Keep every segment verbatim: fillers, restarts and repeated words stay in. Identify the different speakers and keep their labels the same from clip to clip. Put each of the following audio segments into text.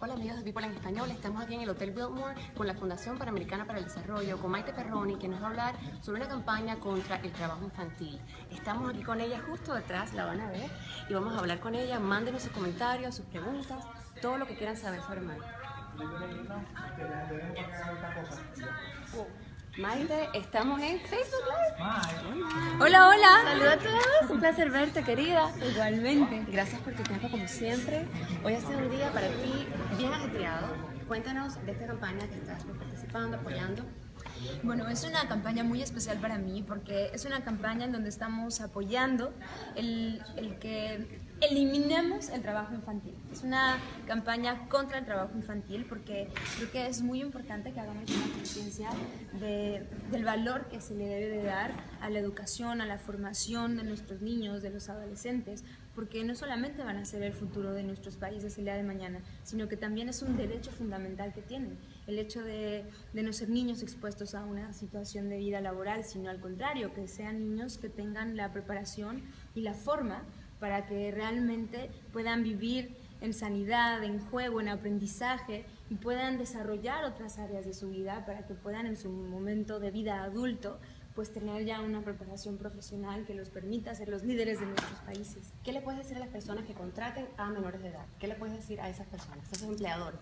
Speaker 1: Hola amigos de People en Español, estamos aquí en el Hotel Biltmore con la Fundación Panamericana para el Desarrollo, con Maite Perroni, que nos va a hablar sobre una campaña contra el trabajo infantil. Estamos aquí con ella justo detrás, la van a ver, y vamos a hablar con ella. Mándenos sus comentarios, sus preguntas, todo lo que quieran saber sobre Maite. Maite, estamos en Facebook Live.
Speaker 2: Hola, hola.
Speaker 1: Saludos a todos, un placer verte, querida.
Speaker 2: Igualmente.
Speaker 1: Gracias por tu tiempo como siempre. Hoy ha sido un día para ti bien ajetreado. Cuéntanos de esta campaña que estás participando, apoyando.
Speaker 2: Bueno, es una campaña muy especial para mí porque es una campaña en donde estamos apoyando el, el que eliminemos el trabajo infantil. Es una campaña contra el trabajo infantil porque creo que es muy importante que hagamos una conciencia de, del valor que se le debe de dar a la educación, a la formación de nuestros niños, de los adolescentes, porque no solamente van a ser el futuro de nuestros países el día de mañana, sino que también es un derecho fundamental que tienen, el hecho de, de no ser niños expuestos a una situación de vida laboral, sino al contrario, que sean niños que tengan la preparación y la forma para que realmente puedan vivir en sanidad, en juego, en aprendizaje y puedan desarrollar otras áreas de su vida para que puedan en su momento de vida adulto pues tener ya una preparación profesional que los permita ser los líderes de nuestros países.
Speaker 1: ¿Qué le puedes decir a las personas que contraten a menores de edad? ¿Qué le puedes decir a esas personas, a esos empleadores?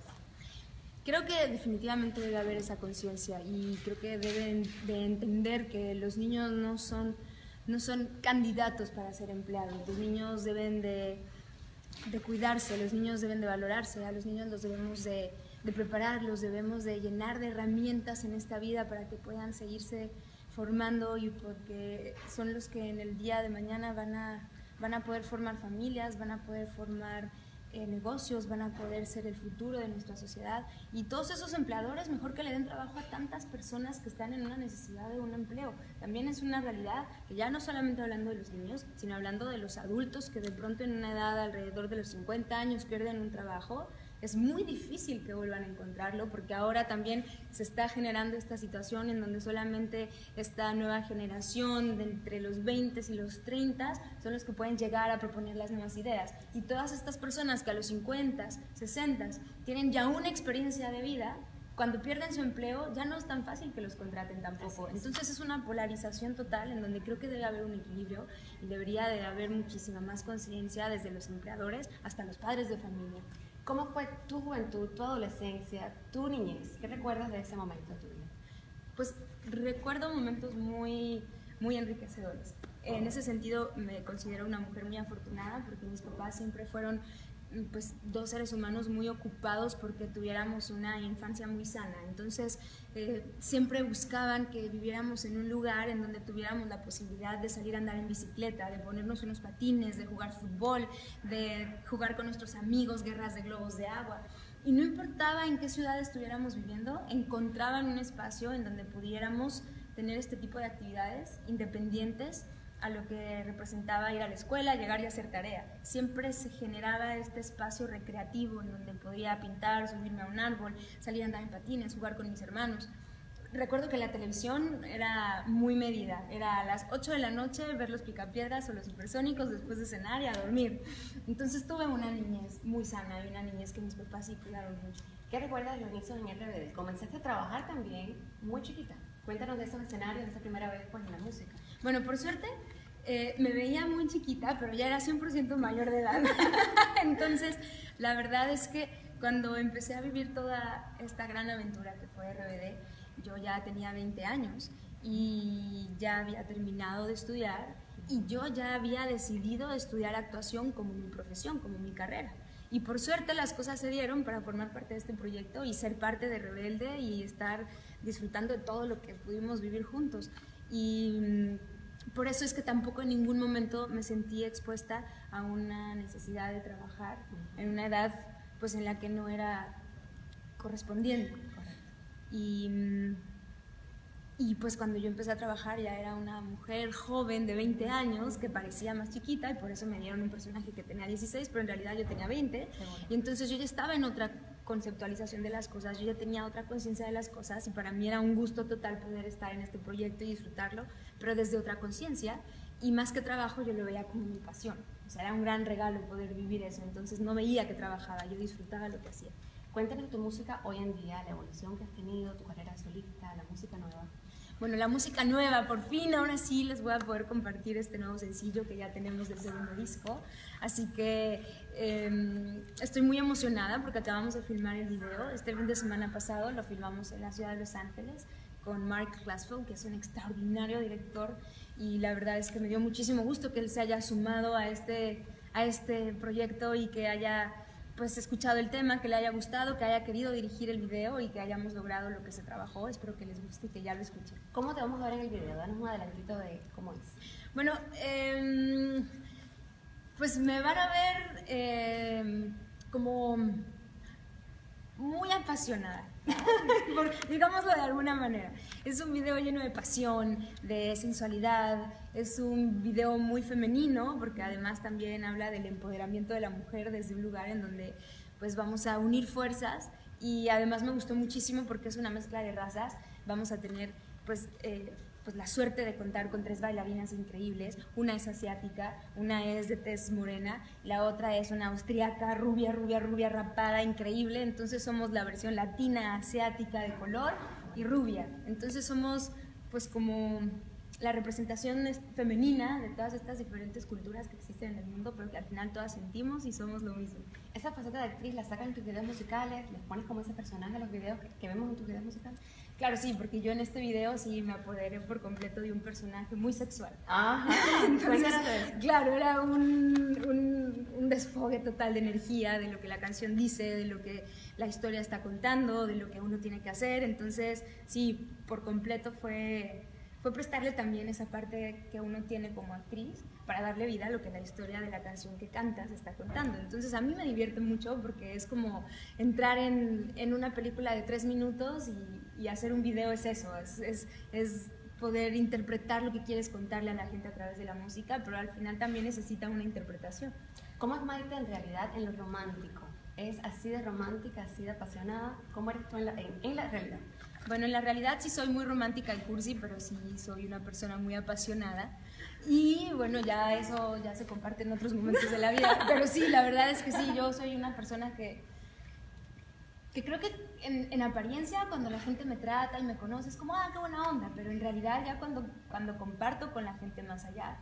Speaker 2: Creo que definitivamente debe haber esa conciencia y creo que deben de entender que los niños no son, no son candidatos para ser empleados. Los niños deben de, de cuidarse, los niños deben de valorarse, a los niños los debemos de, de preparar, los debemos de llenar de herramientas en esta vida para que puedan seguirse formando y porque son los que en el día de mañana van a, van a poder formar familias, van a poder formar eh, negocios, van a poder ser el futuro de nuestra sociedad y todos esos empleadores mejor que le den trabajo a tantas personas que están en una necesidad de un empleo. También es una realidad que ya no solamente hablando de los niños, sino hablando de los adultos que de pronto en una edad alrededor de los cincuenta años pierden un trabajo. Es muy difícil que vuelvan a encontrarlo porque ahora también se está generando esta situación en donde solamente esta nueva generación de entre los veinte y los treinta son los que pueden llegar a proponer las nuevas ideas. Y todas estas personas que a los cincuenta, sesenta tienen ya una experiencia de vida, cuando pierden su empleo ya no es tan fácil que los contraten tampoco. Entonces es una polarización total en donde creo que debe haber un equilibrio y debería de haber muchísima más conciencia desde los empleadores hasta los padres de familia.
Speaker 1: ¿Cómo fue tu juventud, tu adolescencia, tu niñez? ¿Qué recuerdas de ese momento tuyo?
Speaker 2: Pues recuerdo momentos muy, muy enriquecedores. En ese sentido me considero una mujer muy afortunada porque mis papás siempre fueron pues, dos seres humanos muy ocupados porque tuviéramos una infancia muy sana. Entonces eh, siempre buscaban que viviéramos en un lugar en donde tuviéramos la posibilidad de salir a andar en bicicleta, de ponernos unos patines, de jugar fútbol, de jugar con nuestros amigos, guerras de globos de agua. Y no importaba en qué ciudad estuviéramos viviendo, encontraban un espacio en donde pudiéramos tener este tipo de actividades independientes a lo que representaba ir a la escuela, llegar y hacer tarea. Siempre se generaba este espacio recreativo en donde podía pintar, subirme a un árbol, salir a andar en patines, jugar con mis hermanos. Recuerdo que la televisión era muy medida, era a las ocho de la noche ver los Picapiedras o los Supersónicos después de cenar y a dormir. Entonces tuve una niñez muy sana y una niñez que mis papás sí cuidaron mucho.
Speaker 1: ¿Qué recuerdas de los inicios en R B D? Comenzaste a trabajar también muy chiquita. Cuéntanos de esos escenarios, de esa primera vez pues, en la música.
Speaker 2: Bueno, por suerte eh, me veía muy chiquita, pero ya era cien por ciento mayor de edad. Entonces, la verdad es que cuando empecé a vivir toda esta gran aventura que fue R B D, yo ya tenía veinte años y ya había terminado de estudiar y yo ya había decidido estudiar actuación como mi profesión, como mi carrera. Y por suerte las cosas se dieron para formar parte de este proyecto y ser parte de Rebelde y estar disfrutando de todo lo que pudimos vivir juntos. Y por eso es que tampoco en ningún momento me sentí expuesta a una necesidad de trabajar en una edad pues, en la que no era correspondiente. Y, y pues cuando yo empecé a trabajar ya era una mujer joven de veinte años que parecía más chiquita y por eso me dieron un personaje que tenía dieciséis, pero en realidad yo tenía veinte. Y entonces yo ya estaba en otra conceptualización de las cosas, yo ya tenía otra conciencia de las cosas y para mí era un gusto total poder estar en este proyecto y disfrutarlo, pero desde otra conciencia y más que trabajo yo lo veía como mi pasión. O sea, era un gran regalo poder vivir eso, entonces no veía que trabajaba, yo disfrutaba lo que hacía.
Speaker 1: Cuéntanos tu música hoy en día, la evolución que has tenido, tu carrera solista, la música nueva.
Speaker 2: Bueno, la música nueva, por fin, ahora sí les voy a poder compartir este nuevo sencillo que ya tenemos del segundo disco. Así que eh, estoy muy emocionada porque acabamos de filmar el video. Este fin de semana pasado lo filmamos en la ciudad de Los Ángeles con Mark Glassfeld, que es un extraordinario director, y la verdad es que me dio muchísimo gusto que él se haya sumado a este, a este proyecto y que haya pues escuchado el tema, que le haya gustado, que haya querido dirigir el video y que hayamos logrado lo que se trabajó. Espero que les guste y que ya lo escuchen.
Speaker 1: ¿Cómo te vamos a ver en el video? Danos un adelantito de cómo es.
Speaker 2: Bueno, eh, pues me van a ver eh, como muy apasionada, por, digámoslo de alguna manera. Es un video lleno de pasión, de sensualidad, es un video muy femenino porque además también habla del empoderamiento de la mujer desde un lugar en donde pues vamos a unir fuerzas, y además me gustó muchísimo porque es una mezcla de razas. Vamos a tener pues, eh, pues la suerte de contar con tres bailarinas increíbles. Una es asiática, una es de tez morena, la otra es una austriaca, rubia, rubia, rubia, rapada, increíble. Entonces somos la versión latina, asiática de color y rubia. Entonces somos pues como la representación femenina de todas estas diferentes culturas que existen en el mundo, pero que al final todas sentimos y somos lo mismo.
Speaker 1: Esa faceta de actriz la sacan en tus videos musicales, les pones como ese personaje en los videos que, que vemos en tus videos musicales.
Speaker 2: Claro, sí, porque yo en este video sí me apoderé por completo de un personaje muy sexual.
Speaker 1: Ajá.
Speaker 2: Entonces, claro, era un, un, un desfogue total de energía, de lo que la canción dice, de lo que la historia está contando, de lo que uno tiene que hacer. Entonces, sí, por completo fue, fue prestarle también esa parte que uno tiene como actriz para darle vida a lo que la historia de la canción que cantas está contando. Entonces a mí me divierte mucho porque es como entrar en, en una película de tres minutos y, y hacer un video es eso, es, es, es poder interpretar lo que quieres contarle a la gente a través de la música, pero al final también necesita una interpretación.
Speaker 1: ¿Cómo es Maite en realidad en lo romántico? ¿Es así de romántica, así de apasionada? ¿Cómo eres tú en la, en, en la realidad?
Speaker 2: Bueno, en la realidad sí soy muy romántica y cursi, pero sí soy una persona muy apasionada. Y bueno, ya eso ya se comparte en otros momentos de la vida. Pero sí, la verdad es que sí, yo soy una persona que, que creo que en, en apariencia cuando la gente me trata y me conoce es como, ah, qué buena onda. Pero en realidad ya cuando, cuando comparto con la gente más allá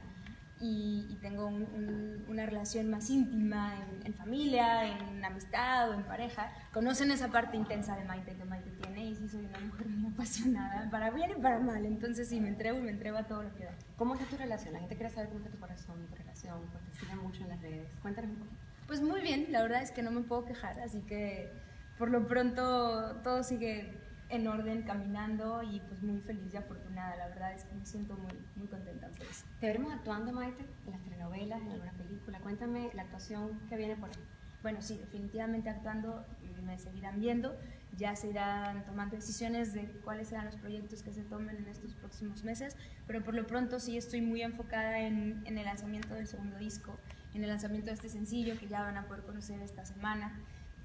Speaker 2: y, y tengo un, un, una relación más íntima en, en familia, en amistad o en pareja, conocen esa parte intensa de Maite que Maite tiene, y sí soy una mujer muy apasionada, para bien y para mal. Entonces sí, me entrego y me entrego a todo lo que da.
Speaker 1: ¿Cómo está tu relación? La gente quiere saber cómo está tu corazón, tu relación, porque te siguen mucho en las redes. Cuéntanos un poco.
Speaker 2: Pues muy bien, la verdad es que no me puedo quejar, así que por lo pronto todo sigue en orden, caminando, y pues muy feliz y afortunada. La verdad es que me siento muy, muy contenta por eso.
Speaker 1: ¿Te veremos actuando, Maite, en las telenovelas, en alguna película? Cuéntame la actuación que viene por ahí.
Speaker 2: Bueno, sí, definitivamente actuando me seguirán viendo. Ya se irán tomando decisiones de cuáles serán los proyectos que se tomen en estos próximos meses, pero por lo pronto sí estoy muy enfocada en, en el lanzamiento del segundo disco, en el lanzamiento de este sencillo que ya van a poder conocer esta semana,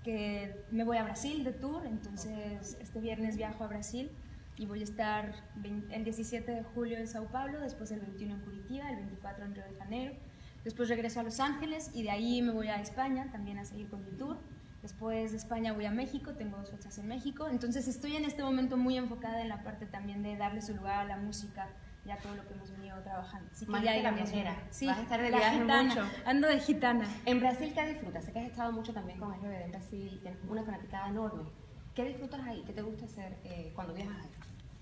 Speaker 2: que me voy a Brasil de tour. Entonces este viernes viajo a Brasil y voy a estar el diecisiete de julio en Sao Paulo, después el veintiuno en Curitiba, el veinticuatro en Río de Janeiro, después regreso a Los Ángeles y de ahí me voy a España también a seguir con mi tour. Después de España voy a México, tengo dos fechas en México. Entonces estoy en este momento muy enfocada en la parte también de darle su lugar a la música y a todo lo que hemos venido trabajando. Así que
Speaker 1: Maite
Speaker 2: ya
Speaker 1: la
Speaker 2: iremos.
Speaker 1: viajera.
Speaker 2: Sí,
Speaker 1: vas a estar de
Speaker 2: la
Speaker 1: viaje
Speaker 2: gitana.
Speaker 1: mucho.
Speaker 2: Ando de gitana.
Speaker 1: En Brasil, ¿qué disfrutas? Sé que has estado mucho también con R B D en Brasil, tienes una fanaticada enorme. ¿Qué disfrutas ahí? ¿Qué te gusta hacer eh, cuando viajas ahí?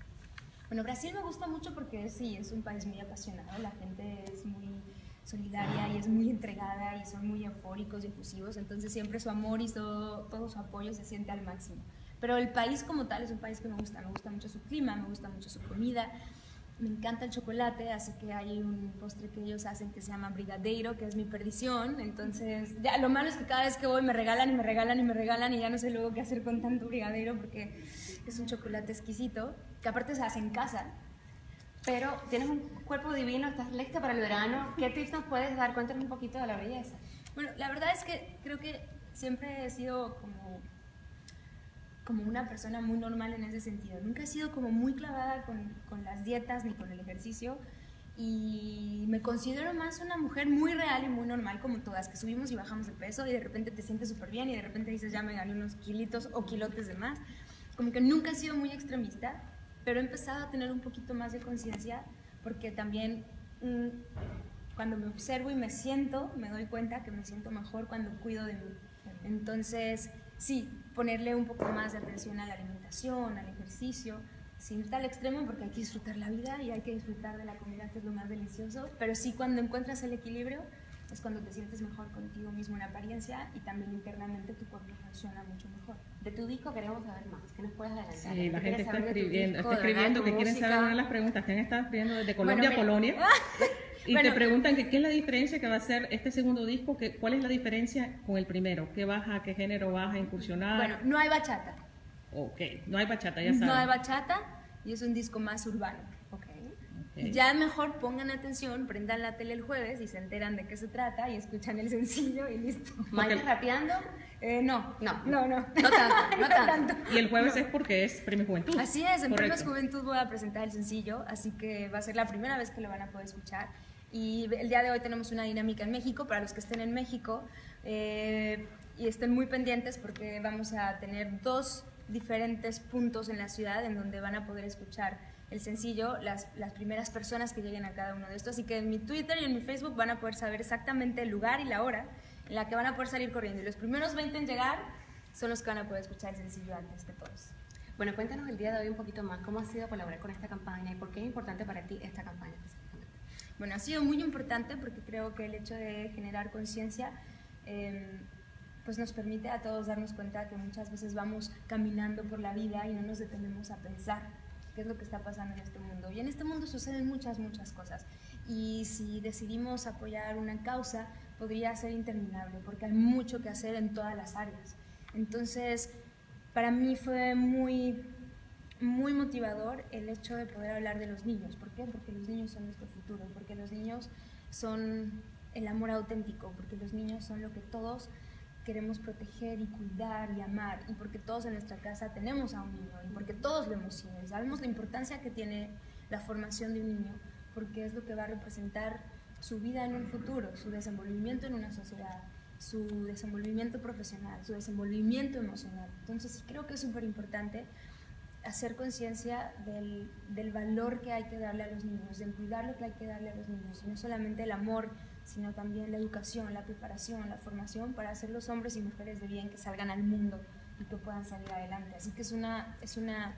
Speaker 2: Bueno, Brasil me gusta mucho porque sí, es un país muy apasionado, la gente es muy solidaria y es muy entregada y son muy eufóricos y efusivos, entonces siempre su amor y todo, todo su apoyo se siente al máximo. Pero el país como tal es un país que me gusta, me gusta mucho su clima, me gusta mucho su comida, me encanta el chocolate, así que hay un postre que ellos hacen que se llama brigadeiro, que es mi perdición. Entonces, ya, lo malo es que cada vez que voy me regalan y me regalan y me regalan y ya no sé luego qué hacer con tanto brigadeiro porque es un chocolate exquisito, que aparte se hace en casa.
Speaker 1: Pero tienes un cuerpo divino, estás lista para el verano. ¿Qué tips nos puedes dar? Cuéntanos un poquito de la belleza.
Speaker 2: Bueno, la verdad es que creo que siempre he sido como, como una persona muy normal en ese sentido. Nunca he sido como muy clavada con, con las dietas ni con el ejercicio. y me considero más una mujer muy real y muy normal como todas, que subimos y bajamos de peso y de repente te sientes súper bien y de repente dices ya me gané unos kilitos o kilotes de más. Como que nunca he sido muy extremista, pero he empezado a tener un poquito más de conciencia porque también mmm, cuando me observo y me siento, me doy cuenta que me siento mejor cuando cuido de mí. Entonces, sí, ponerle un poco más de atención a la alimentación, al ejercicio, sin ir al extremo porque hay que disfrutar la vida y hay que disfrutar de la comida, que es lo más delicioso, pero sí cuando encuentras el equilibrio es cuando te sientes mejor contigo mismo en apariencia y también internamente tu cuerpo funciona mucho mejor.
Speaker 1: De tu disco queremos saber más, ¿qué nos puedes adelantar?
Speaker 3: Sí, la gente está escribiendo,
Speaker 1: disco,
Speaker 3: está escribiendo que quieren
Speaker 1: música?
Speaker 3: saber una de las preguntas que han estado escribiendo desde Colombia
Speaker 2: Bueno,
Speaker 3: a Polonia. Y
Speaker 2: bueno,
Speaker 3: te preguntan que qué es la diferencia que va a ser este segundo disco, que, cuál es la diferencia con el primero, qué baja, qué género vas a incursionar.
Speaker 2: Bueno, no hay bachata.
Speaker 3: Ok, no hay bachata, ya saben.
Speaker 2: No hay bachata y es un disco más urbano.
Speaker 1: Okay.
Speaker 3: Okay.
Speaker 2: Ya mejor pongan atención, prendan la tele el jueves y se enteran de qué se trata y escuchan el sencillo y listo.
Speaker 1: ¿Maite
Speaker 3: Porque-
Speaker 1: rapeando?
Speaker 2: Eh, no,
Speaker 1: No.
Speaker 2: no, no.
Speaker 1: No tanto, no tanto.
Speaker 3: Y el jueves es porque es Premio Juventud.
Speaker 2: Así es, en
Speaker 3: Correcto.
Speaker 2: Premios Juventud voy a presentar el sencillo, así que va a ser la primera vez que lo van a poder escuchar. Y el día de hoy tenemos una dinámica en México, para los que estén en México, eh, y estén muy pendientes porque vamos a tener dos diferentes puntos en la ciudad en donde van a poder escuchar el sencillo las, las primeras personas que lleguen a cada uno de estos. Así que en mi Twitter y en mi Facebook van a poder saber exactamente el lugar y la hora en la que van a poder salir corriendo. Y los primeros veinte en llegar son los que van a poder escuchar el sencillo antes que todos.
Speaker 1: Bueno, cuéntanos el día de hoy un poquito más, ¿cómo ha sido colaborar con esta campaña y por qué es importante para ti esta campaña específicamente?
Speaker 2: Bueno, ha sido muy importante porque creo que el hecho de generar conciencia eh, pues nos permite a todos darnos cuenta que muchas veces vamos caminando por la vida y no nos detenemos a pensar qué es lo que está pasando en este mundo. Y en este mundo suceden muchas, muchas cosas. Y si decidimos apoyar una causa, podría ser interminable porque hay mucho que hacer en todas las áreas. Entonces, para mí fue muy... muy motivador el hecho de poder hablar de los niños. ¿Por qué? Porque los niños son nuestro futuro, porque los niños son el amor auténtico, porque los niños son lo que todos queremos proteger y cuidar y amar, y porque todos en nuestra casa tenemos a un niño, y porque todos lo hemos sido, y sabemos la importancia que tiene la formación de un niño, porque es lo que va a representar su vida en un futuro, su desenvolvimiento en una sociedad, su desenvolvimiento profesional, su desenvolvimiento emocional. Entonces sí creo que es súper importante hacer conciencia del, del valor que hay que darle a los niños, del cuidar lo que hay que darle a los niños, y no solamente el amor, sino también la educación, la preparación, la formación para ser los hombres y mujeres de bien que salgan al mundo y que puedan salir adelante. Así que es una, es una,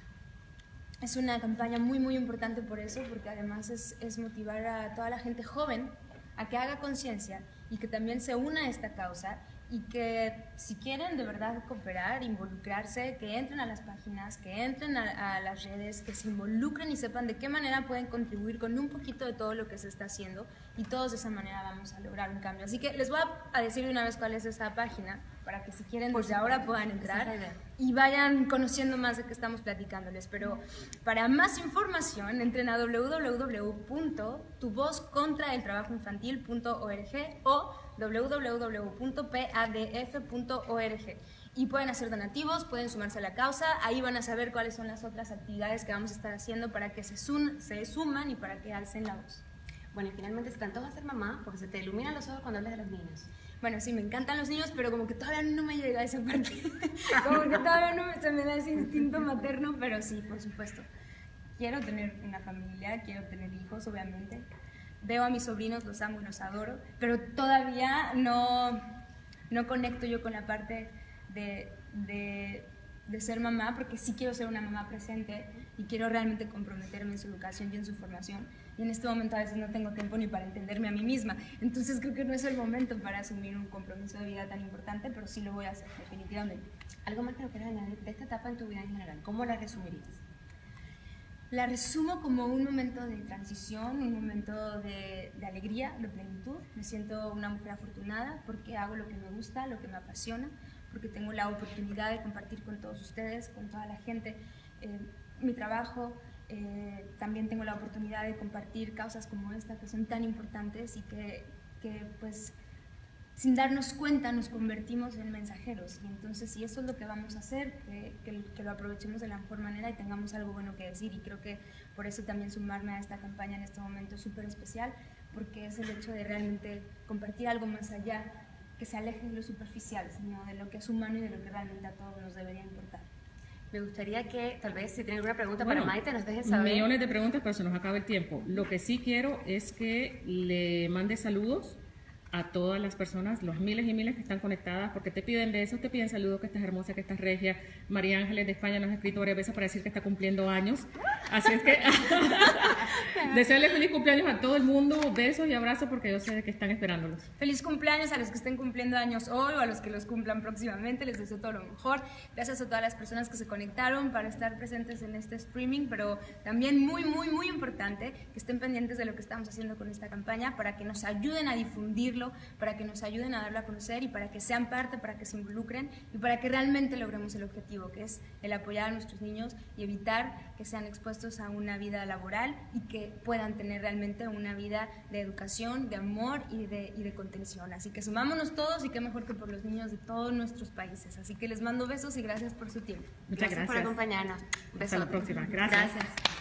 Speaker 2: es una campaña muy, muy importante por eso, porque además es, es motivar a toda la gente joven a que haga conciencia y que también se una a esta causa, y que si quieren de verdad cooperar, involucrarse, que entren a las páginas, que entren a, a las redes, que se involucren y sepan de qué manera pueden contribuir con un poquito de todo lo que se está haciendo, y todos de esa manera vamos a lograr un cambio. Así que les voy a decir de una vez cuál es esa página, para que si quieren desde ahora puedan entrar y vayan conociendo más de qué estamos platicándoles. Pero para más información entren a doble u doble u doble u punto tu voz contra el trabajo infantil punto org o doble u doble u doble u punto p a d f punto org, y pueden hacer donativos, pueden sumarse a la causa. Ahí van a saber cuáles son las otras actividades que vamos a estar haciendo para que se, sun, se suman y para que alcen la voz.
Speaker 1: Bueno, y finalmente se te antoja ser mamá porque se te iluminan los ojos cuando hablas de los niños.
Speaker 2: Bueno, sí, me encantan los niños, pero como que todavía no me llega a esa parte. Como que todavía no me, se me da ese instinto materno, pero sí, por supuesto. Quiero tener una familia, quiero tener hijos, obviamente. Veo a mis sobrinos, los amo y los adoro, pero todavía no, no conecto yo con la parte de, de, de ser mamá, porque sí quiero ser una mamá presente y quiero realmente comprometerme en su educación y en su formación. Y en este momento a veces no tengo tiempo ni para entenderme a mí misma. Entonces creo que no es el momento para asumir un compromiso de vida tan importante, pero sí lo voy a hacer, definitivamente.
Speaker 1: ¿Algo más que nos quieras añadir de esta etapa en tu vida en general? ¿Cómo la resumirías?
Speaker 2: La resumo como un momento de transición, un momento de, de alegría, de plenitud. Me siento una mujer afortunada porque hago lo que me gusta, lo que me apasiona, porque tengo la oportunidad de compartir con todos ustedes, con toda la gente, eh, mi trabajo. Eh, también tengo la oportunidad de compartir causas como esta, que son tan importantes y que, que pues sin darnos cuenta nos convertimos en mensajeros. Y entonces, si eso es lo que vamos a hacer, que, que, que lo aprovechemos de la mejor manera y tengamos algo bueno que decir. Y creo que por eso también sumarme a esta campaña en este momento es súper especial, porque es el hecho de realmente compartir algo más allá, que se aleje de lo superficial, sino de lo que es humano y de lo que realmente a todos nos debería importar.
Speaker 1: Me gustaría que, tal vez, si tienen alguna pregunta
Speaker 3: bueno,
Speaker 1: para Maite, nos dejen saber.
Speaker 3: Millones de preguntas, pero se nos acaba el tiempo. Lo que sí quiero es que le mande saludos a todas las personas, los miles y miles que están conectadas, porque te piden besos, te piden saludos, que estás hermosa, que estás regia. María Ángeles de España nos ha escrito varias veces para decir que está cumpliendo años. Así es que desearle feliz cumpleaños a todo el mundo, besos y abrazos, porque yo sé que están esperándolos.
Speaker 2: Feliz cumpleaños a los que estén cumpliendo años hoy o a los que los cumplan próximamente, les deseo todo lo mejor. Gracias a todas las personas que se conectaron para estar presentes en este streaming, pero también muy, muy, muy importante que estén pendientes de lo que estamos haciendo con esta campaña para que nos ayuden a difundirlo, para que nos ayuden a darlo a conocer y para que sean parte, para que se involucren y para que realmente logremos el objetivo, que es el apoyar a nuestros niños y evitar que sean expuestos a una vida laboral y que puedan tener realmente una vida de educación, de amor y de, y de contención. Así que sumámonos todos y qué mejor que por los niños de todos nuestros países. Así que les mando besos y gracias por su tiempo.
Speaker 3: Muchas gracias.
Speaker 1: Gracias por acompañarnos.
Speaker 3: Hasta la próxima. Gracias.
Speaker 1: Gracias.